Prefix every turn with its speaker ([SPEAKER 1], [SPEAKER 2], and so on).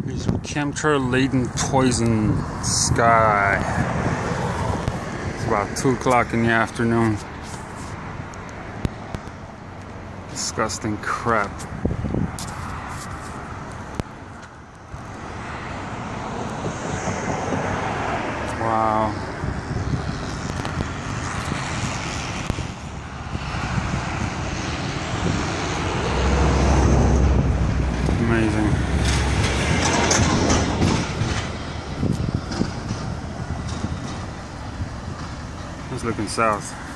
[SPEAKER 1] There's chemtrail laden poison sky. It's about 2 o'clock in the afternoon. Disgusting crap. Wow. Amazing. Just looking south.